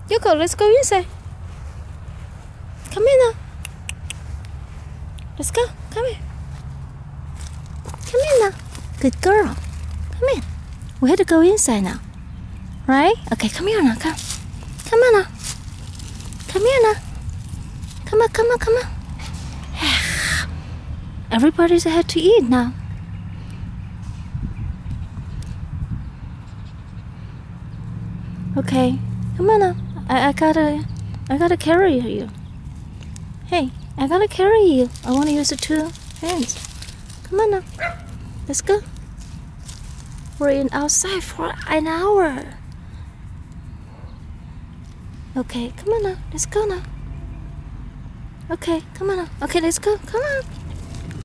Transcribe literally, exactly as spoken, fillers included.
Yoko, let's go inside. Come in now. Let's go. Come here. Come in now. Good girl. Come in. We have to go inside now. Right? Okay, come here now. Come. Come on now. Come here now. Come on, come on, come on. Everybody's had to eat now. Okay, come on now. I, I gotta, I gotta carry you. Hey, I gotta carry you. I want to use the two hands. Come on now. Let's go. We're in outside for an hour. Okay, come on now. Let's go now. Okay, come on now. Okay, let's go. Come on.